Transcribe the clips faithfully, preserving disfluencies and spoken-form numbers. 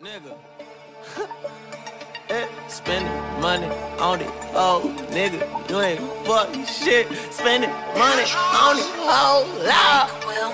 Nigga. eh, spending money on it, oh nigga, you ain't fucking shit. Spending money on it, oh loud.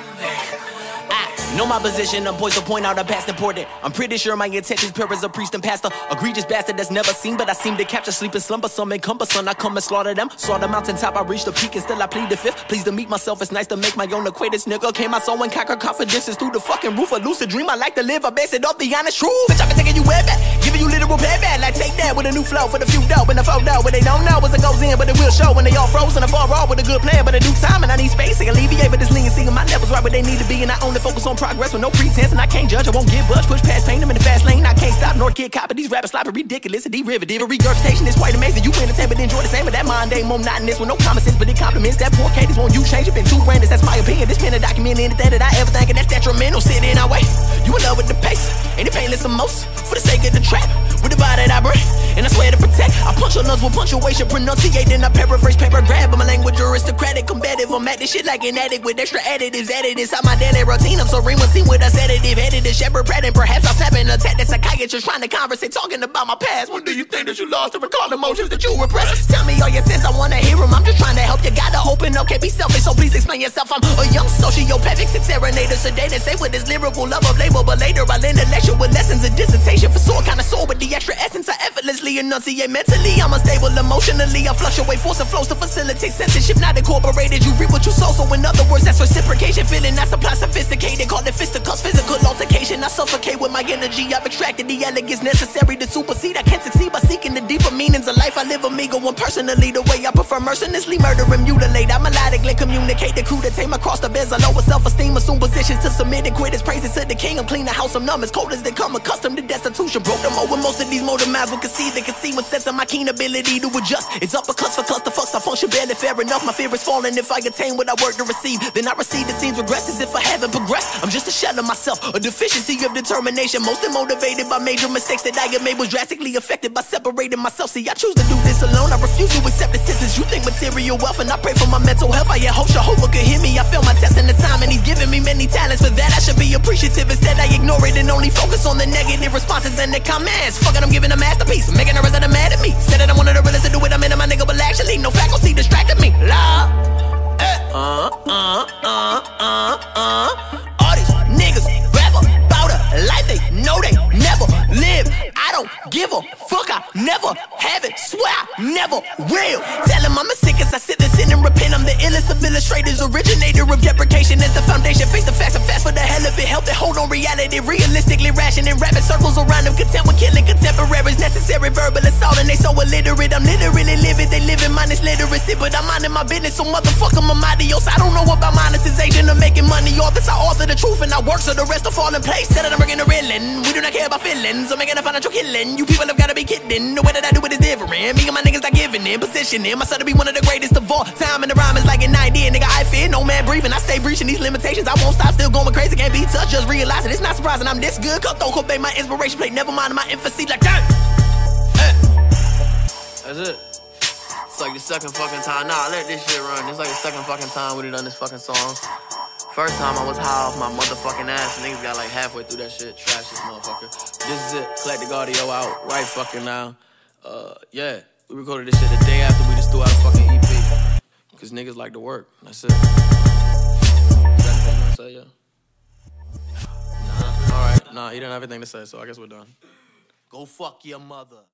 I know my position, I'm poised to point out I'm past important. I'm pretty sure my intentions pure as a priest and pastor. Egregious bastard that's never seen, but I seem to capture sleep and slumber. Some encompassing, I come and slaughter them. Saw the mountaintop, I reached the peak and still I plead the fifth. Pleased to meet myself, it's nice to make my own acquaintance. Nigga, came my soul and conquer confidences through the fucking roof. A lucid dream I like to live, I base it off the honest truth. Bitch, I been taking you way back, giving you literal playback. Like take that with a new flow for the few dope and the photo. What they don't know is it goes in, but it will show when they all frozen. I fall raw with a good plan, but a due time and I need space. I alleviate with this leniency and my levels right where they need to be. And I only focus on progress with no pretense, and I can't judge, I won't get budge. Push past pain, I'm in the fast lane, I can't stop nor get caught. But these rappers sloppy, ridiculous, and derivative. Regurgitation is quite amazing. You entertain but enjoy the same, but that mind ain't more monotonous with no common sense, but it compliments. That poor cadence won't you change it, been too random, that's my opinion. This pen a document anything that I ever think, and that's detrimental. Sit in our way, you in love with the pace, ain't it painless the most for the sake of the trap, with the vibe that I bring, and I swear to protect. I punch your nuts with punctuation, pronunciate, and I paraphrase paper grab. But my language aristocratic, combative. I'm at this shit like an addict with extra additives added inside my daily routine. I'm so real, seen with a sedative, headed to shepherd prat, and perhaps I'll snap and attack that psychiatrist trying to conversate, talking about my past. When do you think that you lost to recall emotions that you repressed? Tell me all your sins, I wanna hear them. I'm just trying to help you, gotta open up, can't be selfish, so please explain yourself. I'm a young sociopathic, sick serenader, sedated, say with this lyrical love of label, but later I'll end a lecture with lessons and dissertation for sore kind of soul with the extra essence I effortlessly enunciate. Mentally, I'm unstable, emotionally I fluctuate, force and flows to facilitate censorship, not incorporated. You reap what you sow, so in other words, that's reciprocation. Feeling I supply sophisticated, call it fisticuffs, physical altercation. I suffocate with my energy, I've extracted the elegance necessary to supersede. I can't succeed by seeking the deeper meanings of life. I live amigo and personally the way I prefer, mercilessly murder and mutilate. I melodically communicate the crew to tame across the beds. I lower self-esteem, assume positions to submit and quit his praises to the king. I'm clean the house, I'm numb as cold as they come, accustomed to destitution. Broke them over, most of these motor mouths will conceive. They can see what sets on my keen ability to adjust. It's uppercuts for clusterfucks, I function barely fair enough. My fear is falling, if I attain what I work to receive, then I receive the scenes regress as if I haven't progressed. I'm just a shell of myself, a deficiency of determination, mostly motivated by major mistakes that I have made, was drastically affected by separating myself. See, I choose to do this alone, I refuse to accept assistance. You think material wealth, and I pray for my mental health. I hope Jehovah could hear me, I failed my test in the time, and he's given me many talents. For that I should be appreciative, instead I ignore it and only focus on the negative responses and the comments. Fuck it, I'm giving a masterpiece, I'm making a resident mad at me. Said that I wanted the realest to do it, I'm into my nigga, but actually no faculty distracted me. La, eh, uh, uh, uh, uh, uh. All these niggas rap about a life they know they never live. I don't give a fuck, I never have it, swear I never will. Tell him I'm as sick as I sit and sin and repent. I'm the illest of illustrators, originator of deprecation as the foundation. Face the facts, I'm fast for the hell of it. Help to hold on reality, realistically rationing, rapping circles around them. Content with killing contemporaries, necessary verbal assault, and they so illiterate. I'm literally living, they living minus literacy, but I'm minding my business, so motherfucker, I'm adios. I don't know about monetization or making money off this. I author the truth and I work so the rest will fall in place. Said that I'm bringing the reeling, we do not care about feelings. I'm making a financial killing, you people have gotta be kidding. The way that I do it is different, me and my niggas not giving in, positioning myself to be one of the greatest of all time. And the rhyme is like an idea, nigga, I fear no man breathing. I stay breaching these limitations, I won't stop, still going crazy, can't be touched, just realizing it's not surprising I'm this good. Cut, don't obey my inspiration plate, never mind my emphasis like that. Hey. That's it. It's like the second fucking time, nah, let this shit run. It's like the second fucking time we done this fucking song. First time I was high off my motherfucking ass, and niggas got like halfway through that shit. Trash this motherfucker. This is it. Collect the audio out right fucking now. Uh, yeah. We recorded this shit the day after we just threw out a fucking E P. Cause niggas like to work. That's it. Is that anything you wanna say, yeah? Nah. Alright. Nah, he didn't have anything to say, so I guess we're done. Go fuck your mother.